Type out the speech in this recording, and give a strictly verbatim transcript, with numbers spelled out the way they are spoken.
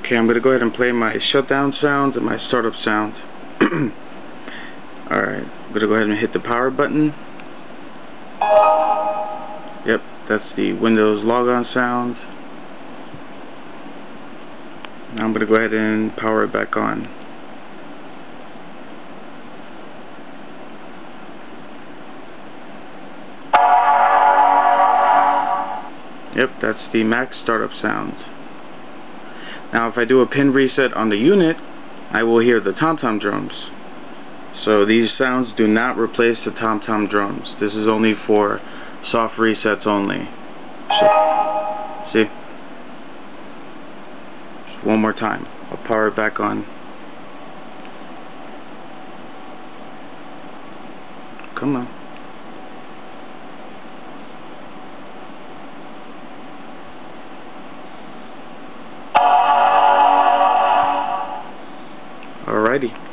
Okay, I'm going to go ahead and play my shutdown sounds and my startup sound. Alright, I'm going to go ahead and hit the power button. Yep, that's the Windows logon sound. Now I'm going to go ahead and power it back on. Yep, that's the Mac startup sound. Now if I do a pin reset on the unit, I will hear the TomTom drums. So these sounds do not replace the TomTom drums. This is only for soft resets only. So, see? Just one more time. I'll power it back on. Come on. Alrighty.